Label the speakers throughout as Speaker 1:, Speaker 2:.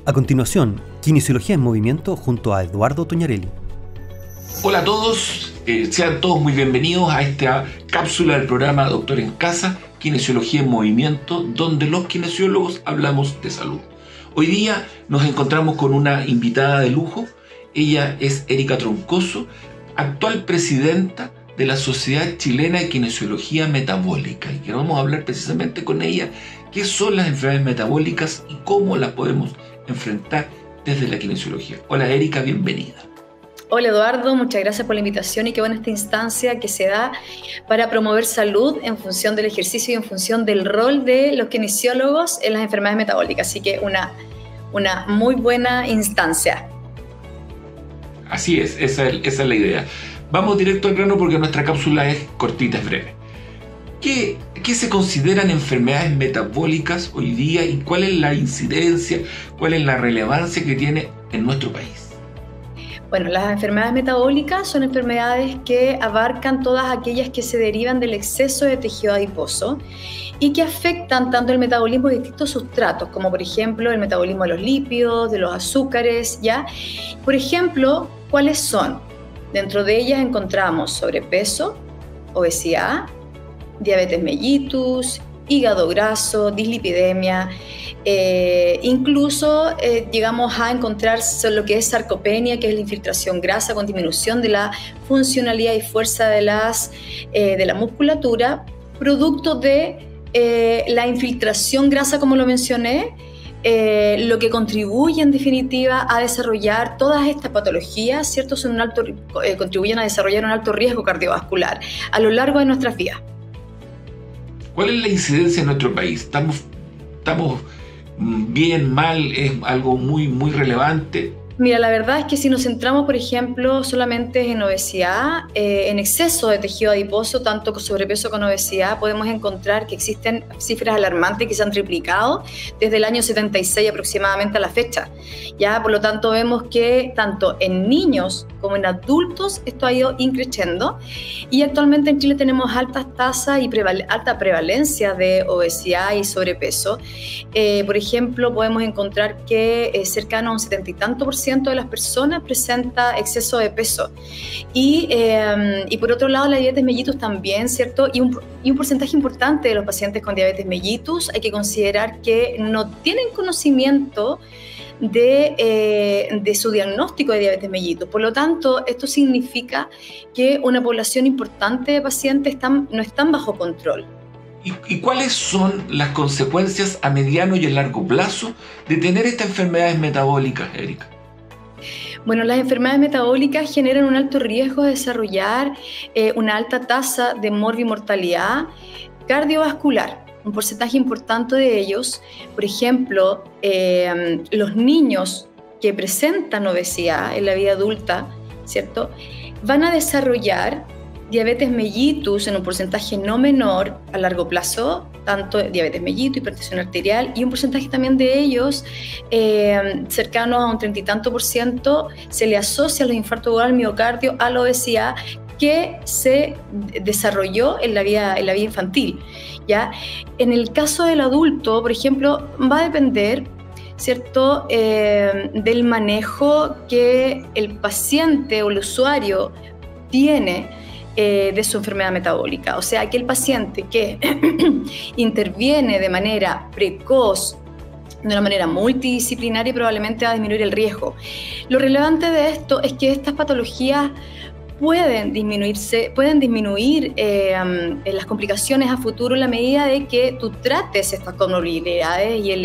Speaker 1: A continuación, Kinesiología en Movimiento junto a Eduardo Toñarelli.
Speaker 2: Hola a todos, sean todos muy bienvenidos a esta cápsula del programa Doctor en Casa, Kinesiología en Movimiento, donde los kinesiólogos hablamos de salud. Hoy día nos encontramos con una invitada de lujo. Ella es Erika Troncoso, actual presidenta de la Sociedad Chilena de Kinesiología Metabólica, y que vamos a hablar precisamente con ella qué son las enfermedades metabólicas y cómo las podemos enfrentar desde la kinesiología. Hola Erika, bienvenida.
Speaker 3: Hola Eduardo, muchas gracias por la invitación y qué buena esta instancia que se da para promover salud en función del ejercicio y en función del rol de los kinesiólogos en las enfermedades metabólicas. Así que una muy buena instancia.
Speaker 2: Así es, esa es la idea. Vamos directo al grano porque nuestra cápsula es cortita, es breve. ¿Qué se consideran enfermedades metabólicas hoy día y cuál es la incidencia, cuál es la relevancia que tiene en nuestro país?
Speaker 3: Bueno, las enfermedades metabólicas son enfermedades que abarcan todas aquellas que se derivan del exceso de tejido adiposo y que afectan tanto el metabolismo de distintos sustratos, como por ejemplo el metabolismo de los lípidos, de los azúcares, ¿ya? Por ejemplo, ¿cuáles son? Dentro de ellas encontramos sobrepeso, obesidad, diabetes mellitus, hígado graso, dislipidemia, incluso llegamos a encontrar lo que es sarcopenia, que es la infiltración grasa con disminución de la funcionalidad y fuerza de la musculatura, producto de la infiltración grasa, como lo mencioné, lo que contribuye en definitiva a desarrollar todas estas patologías, ¿cierto? Contribuyen a desarrollar un alto riesgo cardiovascular a lo largo de nuestras vidas.
Speaker 2: ¿Cuál es la incidencia en nuestro país? ¿Estamos bien, mal? ¿Es algo muy relevante?
Speaker 3: Mira, la verdad es que si nos centramos, por ejemplo, solamente en obesidad, en exceso de tejido adiposo, tanto con sobrepeso como obesidad, podemos encontrar que existen cifras alarmantes que se han triplicado desde el año 76 aproximadamente a la fecha. Ya, por lo tanto, vemos que tanto en niños como en adultos esto ha ido increciendo y actualmente en Chile tenemos altas tasas y alta prevalencia de obesidad y sobrepeso. Por ejemplo, podemos encontrar que cercano a un 70 y tanto % de las personas presenta exceso de peso. Y por otro lado, la diabetes mellitus también, ¿cierto? Y un porcentaje importante de los pacientes con diabetes mellitus hay que considerar que no tienen conocimiento de su diagnóstico de diabetes mellitus. Por lo tanto, esto significa que una población importante de pacientes no están bajo control.
Speaker 2: ¿Y cuáles son las consecuencias a mediano y a largo plazo de tener estas enfermedades metabólicas, Erika?
Speaker 3: Bueno, las enfermedades metabólicas generan un alto riesgo de desarrollar una alta tasa de morbimortalidad cardiovascular. Un porcentaje importante de ellos, por ejemplo, los niños que presentan obesidad en la vida adulta, ¿cierto?, van a desarrollar diabetes mellitus en un porcentaje no menor a largo plazo, tanto diabetes mellitus, hipertensión arterial, y un porcentaje también de ellos, cercano a un 30 y tanto %, se le asocia a los infartos agudos al miocardio, a la obesidad que se desarrolló en la vida infantil, ¿ya? En el caso del adulto, por ejemplo, va a depender, ¿cierto?, del manejo que el paciente o el usuario tiene de su enfermedad metabólica. O sea, aquel paciente que interviene de manera precoz, de una manera multidisciplinaria, probablemente va a disminuir el riesgo. Lo relevante de esto es que estas patologías pueden disminuir las complicaciones a futuro en la medida de que tú trates estas comorbilidades y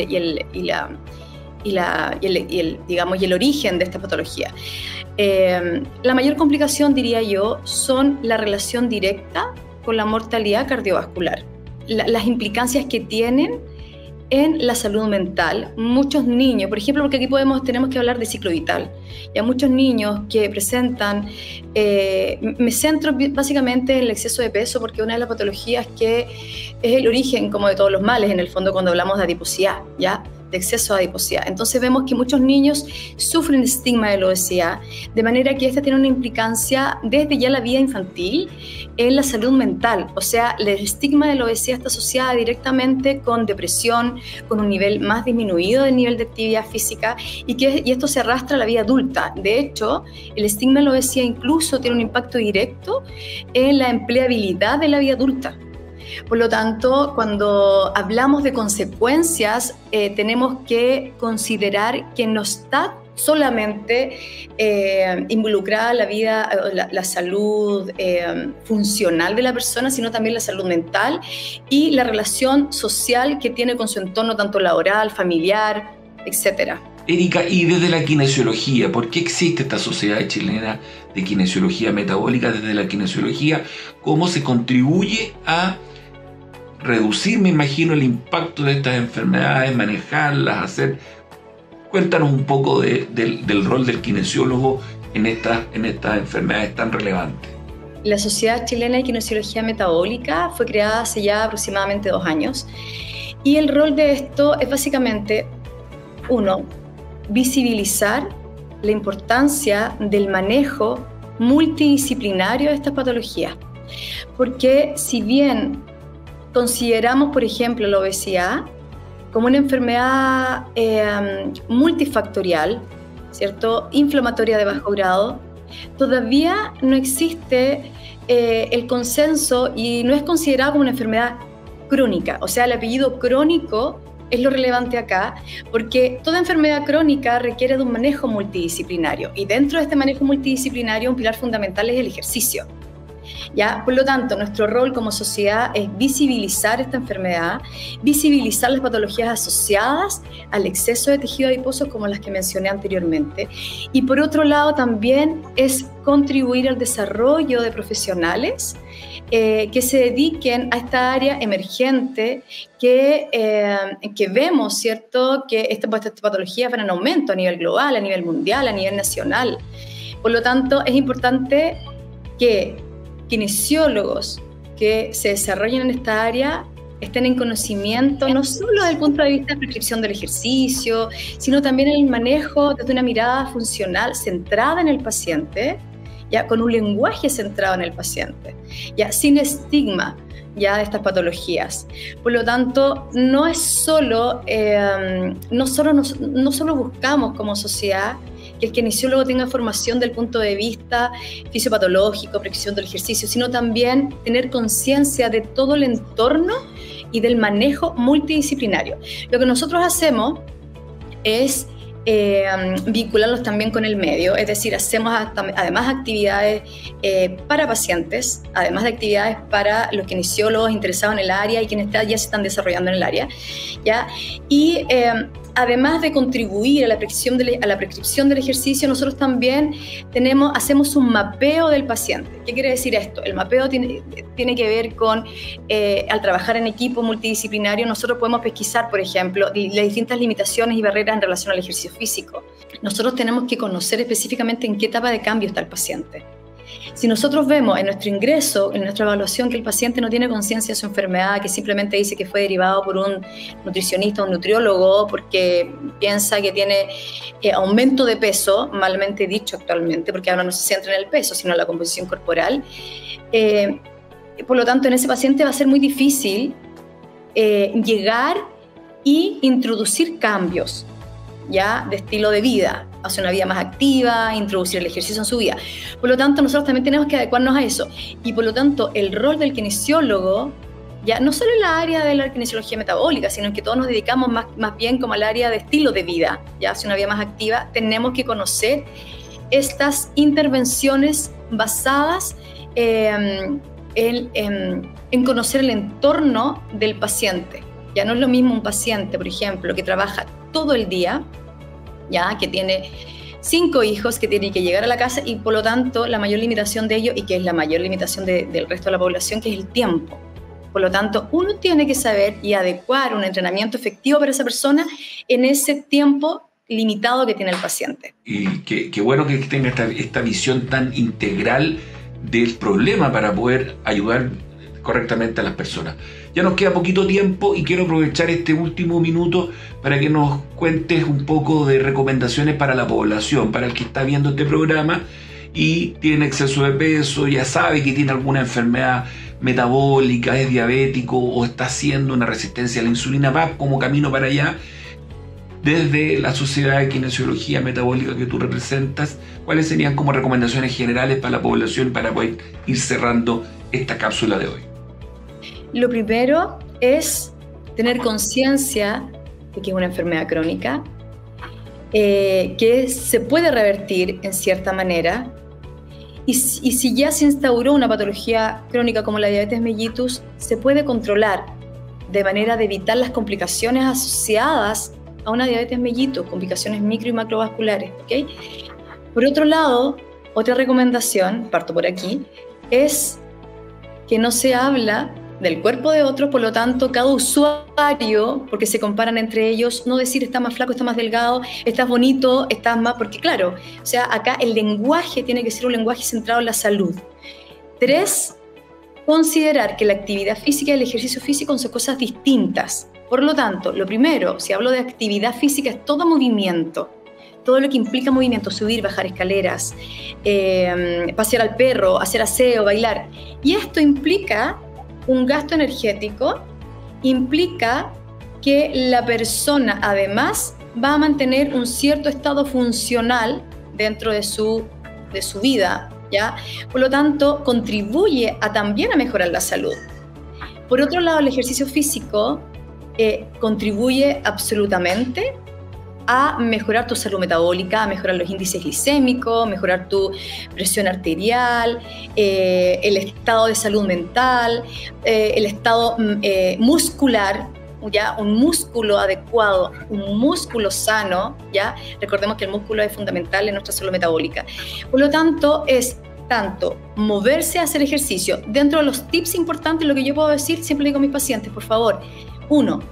Speaker 3: el origen de esta patología. La mayor complicación, diría yo, son la relación directa con la mortalidad cardiovascular, las implicancias que tienen en la salud mental. Muchos niños, por ejemplo, porque aquí tenemos que hablar de ciclo vital. Ya muchos niños que presentan, me centro básicamente en el exceso de peso porque una de las patologías que es el origen como de todos los males, en el fondo, cuando hablamos de adiposidad, ¿ya? de exceso de adiposidad. Entonces vemos que muchos niños sufren estigma de la obesidad, de manera que esta tiene una implicancia desde ya la vida infantil en la salud mental. O sea, el estigma de la obesidad está asociada directamente con depresión, con un nivel más disminuido del nivel de actividad física y esto se arrastra a la vida adulta. De hecho, el estigma de la obesidad incluso tiene un impacto directo en la empleabilidad de la vida adulta. Por lo tanto, cuando hablamos de consecuencias, tenemos que considerar que no está solamente involucrada la vida, la salud funcional de la persona, sino también la salud mental y la relación social que tiene con su entorno, tanto laboral, familiar, etc.
Speaker 2: Erika, y desde la kinesiología, ¿por qué existe esta Sociedad Chilena de Kinesiología Metabólica? Desde la kinesiología, ¿cómo se contribuye a reducir, me imagino, el impacto de estas enfermedades, manejarlas, hacer... Cuéntanos un poco del rol del kinesiólogo en estas enfermedades tan relevantes.
Speaker 3: La Sociedad Chilena de Kinesiología Metabólica fue creada hace ya aproximadamente 2 años y el rol de esto es básicamente, 1, visibilizar la importancia del manejo multidisciplinario de estas patologías. Porque si bien consideramos, por ejemplo, la obesidad como una enfermedad multifactorial, ¿cierto?, inflamatoria de bajo grado, todavía no existe el consenso y no es considerada como una enfermedad crónica. O sea, el apellido crónico es lo relevante acá, porque toda enfermedad crónica requiere de un manejo multidisciplinario y dentro de este manejo multidisciplinario un pilar fundamental es el ejercicio. ¿Ya? Por lo tanto, nuestro rol como sociedad es visibilizar esta enfermedad, visibilizar las patologías asociadas al exceso de tejido adiposo como las que mencioné anteriormente. Y por otro lado también es contribuir al desarrollo de profesionales que se dediquen a esta área emergente que vemos, ¿cierto?, que estas patologías van en aumento a nivel global, a nivel mundial, a nivel nacional. Por lo tanto, es importante que kinesiólogos que se desarrollen en esta área estén en conocimiento no solo desde el punto de vista de prescripción del ejercicio, sino también en el manejo desde una mirada funcional centrada en el paciente, ya con un lenguaje centrado en el paciente, ya sin estigma ya de estas patologías. Por lo tanto, no solo buscamos como sociedad que el kinesiólogo tenga formación del punto de vista fisiopatológico, prescripción del ejercicio, sino también tener conciencia de todo el entorno y del manejo multidisciplinario. Lo que nosotros hacemos es vincularlos también con el medio, es decir, hacemos además actividades para pacientes, además de actividades para los kinesiólogos interesados en el área y quienes ya se están desarrollando en el área, ¿ya? Y además de contribuir a la prescripción del ejercicio, nosotros también hacemos un mapeo del paciente. ¿Qué quiere decir esto? El mapeo tiene que ver con, al trabajar en equipo multidisciplinario, nosotros podemos pesquisar, por ejemplo, las distintas limitaciones y barreras en relación al ejercicio físico. Nosotros tenemos que conocer específicamente en qué etapa de cambio está el paciente. Si nosotros vemos en nuestro ingreso, en nuestra evaluación, que el paciente no tiene conciencia de su enfermedad, que simplemente dice que fue derivado por un nutricionista o un nutriólogo porque piensa que tiene aumento de peso, malmente dicho actualmente, porque ahora no se centra en el peso, sino en la composición corporal, por lo tanto en ese paciente va a ser muy difícil llegar y introducir cambios ya de estilo de vida, hacer una vida más activa, introducir el ejercicio en su vida. Por lo tanto, nosotros también tenemos que adecuarnos a eso. Y por lo tanto, el rol del kinesiólogo, ya no solo en la área de la kinesiología metabólica, sino que todos nos dedicamos más bien como al área de estilo de vida, ya hacer una vida más activa, tenemos que conocer estas intervenciones basadas en conocer el entorno del paciente. Ya no es lo mismo un paciente, por ejemplo, que trabaja todo el día, ya que tiene 5 hijos, que tiene que llegar a la casa y por lo tanto la mayor limitación de ellos, y que es la mayor limitación del resto de la población, que es el tiempo. Por lo tanto, uno tiene que saber y adecuar un entrenamiento efectivo para esa persona en ese tiempo limitado que tiene el paciente.
Speaker 2: Y qué bueno que tenga esta visión tan integral del problema para poder ayudar correctamente a las personas. Ya nos queda poquito tiempo y quiero aprovechar este último minuto para que nos cuentes un poco de recomendaciones para la población, para el que está viendo este programa y tiene exceso de peso, ya sabe que tiene alguna enfermedad metabólica, es diabético o está haciendo una resistencia a la insulina, va como camino para allá. Desde la Sociedad de Kinesiología Metabólica que tú representas, ¿cuáles serían como recomendaciones generales para la población para poder ir cerrando esta cápsula de hoy?
Speaker 3: Lo primero es tener conciencia de que es una enfermedad crónica, que se puede revertir en cierta manera, y si ya se instauró una patología crónica como la diabetes mellitus, se puede controlar de manera de evitar las complicaciones asociadas a una diabetes mellitus, complicaciones micro y macrovasculares, ¿ok? Por otro lado, otra recomendación, parto por aquí, es que no se habla del cuerpo de otro, por lo tanto, cada usuario, porque se comparan entre ellos, no decir está más flaco, está más delgado, estás bonito, estás más, porque claro, o sea, acá el lenguaje tiene que ser un lenguaje centrado en la salud. 3, considerar que la actividad física y el ejercicio físico son cosas distintas. Por lo tanto, lo primero, si hablo de actividad física, es todo movimiento. Todo lo que implica movimiento, subir, bajar escaleras, pasear al perro, hacer aseo, bailar. Y esto implica un gasto energético, implica que la persona además va a mantener un cierto estado funcional dentro de su vida, ¿ya? Por lo tanto, contribuye también a mejorar la salud. Por otro lado, el ejercicio físico contribuye absolutamente a mejorar tu salud metabólica, a mejorar los índices glicémicos, mejorar tu presión arterial, el estado de salud mental, el estado muscular, ya un músculo adecuado, un músculo sano, ya recordemos que el músculo es fundamental en nuestra salud metabólica. Por lo tanto, es tanto moverse, hacer ejercicio. Dentro de los tips importantes, lo que yo puedo decir, siempre digo a mis pacientes, por favor, 1,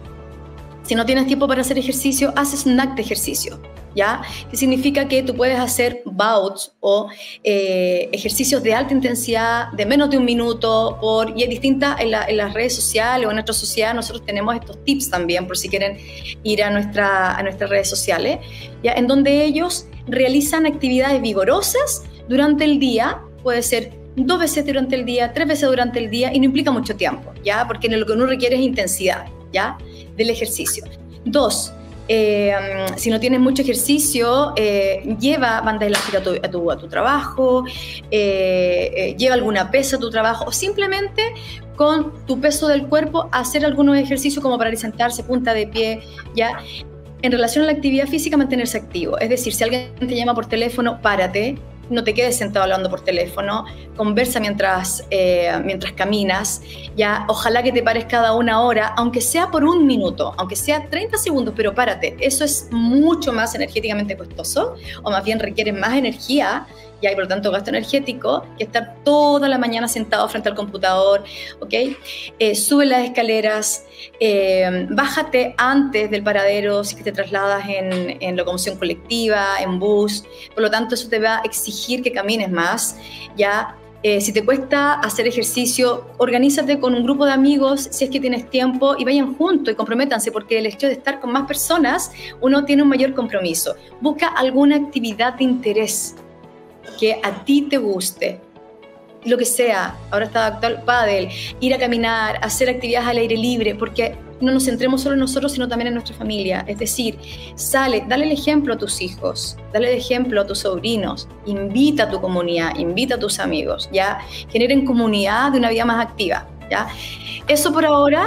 Speaker 3: si no tienes tiempo para hacer ejercicio, haz snack de ejercicio, ¿ya? Que significa que tú puedes hacer bouts o ejercicios de alta intensidad de menos de 1 minuto, y es distinta en las redes sociales o en nuestra sociedad. Nosotros tenemos estos tips también, por si quieren ir a nuestras redes sociales, ¿ya? En donde ellos realizan actividades vigorosas durante el día, puede ser 2 veces durante el día, 3 veces durante el día, y no implica mucho tiempo, ¿ya? Porque lo que uno requiere es intensidad, ¿ya? Del ejercicio. 2, si no tienes mucho ejercicio, lleva banda elástica a tu trabajo, lleva alguna pesa a tu trabajo, o simplemente con tu peso del cuerpo hacer algunos ejercicios como para sentarse, punta de pie, ¿ya? En relación a la actividad física, mantenerse activo. Es decir, si alguien te llama por teléfono, párate, no te quedes sentado hablando por teléfono, conversa mientras caminas, ya, ojalá que te pares cada 1 hora, aunque sea por 1 minuto, aunque sea 30 segundos, pero párate. Eso es mucho más energéticamente costoso, o más bien requiere más energía, ya, y por lo tanto gasto energético, que estar toda la mañana sentado frente al computador, ¿ok? Sube las escaleras, bájate antes del paradero si te trasladas en locomoción colectiva, en bus. Por lo tanto, eso te va a exigir que camines más, ¿ya? Si te cuesta hacer ejercicio, organízate con un grupo de amigos si es que tienes tiempo y vayan juntos y comprométanse, porque el hecho de estar con más personas, uno tiene un mayor compromiso. Busca alguna actividad de interés que a ti te guste, lo que sea. Ahora está actual pádel, ir a caminar, hacer actividades al aire libre, porque no nos centremos solo en nosotros, sino también en nuestra familia. Es decir, sale, dale el ejemplo a tus hijos, dale el ejemplo a tus sobrinos, invita a tu comunidad, invita a tus amigos, ¿ya? Generen comunidad de una vida más activa, ¿ya? Eso por ahora.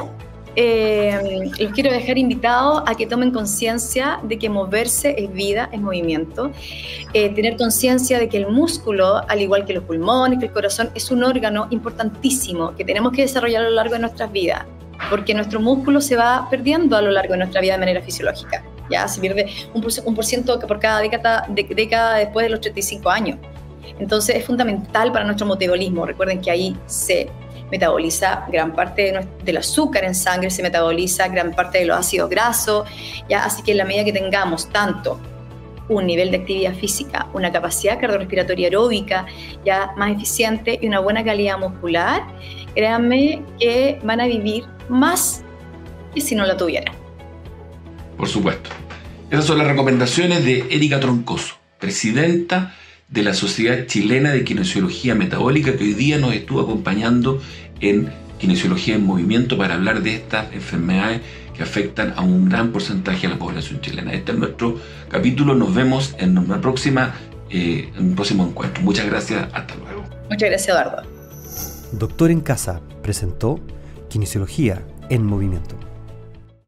Speaker 3: Los quiero dejar invitados a que tomen conciencia de que moverse es vida, es movimiento. Tener conciencia de que el músculo, al igual que los pulmones, que el corazón, es un órgano importantísimo que tenemos que desarrollar a lo largo de nuestras vidas, porque nuestro músculo se va perdiendo a lo largo de nuestra vida de manera fisiológica. Ya se pierde un por ciento por cada década después de los 35 años. Entonces es fundamental para nuestro metabolismo. Recuerden que ahí se metaboliza gran parte del azúcar en sangre, se metaboliza gran parte de los ácidos grasos, ¿ya? Así que en la medida que tengamos tanto un nivel de actividad física, una capacidad cardiorrespiratoria aeróbica ya más eficiente y una buena calidad muscular, créanme que van a vivir más que si no la tuvieran.
Speaker 2: Por supuesto. Esas son las recomendaciones de Erika Troncoso, presidenta de la Sociedad Chilena de Kinesiología Metabólica, que hoy día nos estuvo acompañando en Kinesiología en Movimiento para hablar de estas enfermedades que afectan a un gran porcentaje de la población chilena. Este es nuestro capítulo. Nos vemos en un próximo encuentro. Muchas gracias. Hasta luego.
Speaker 3: Muchas gracias, Eduardo.
Speaker 1: Doctor en Casa presentó Kinesiología en Movimiento.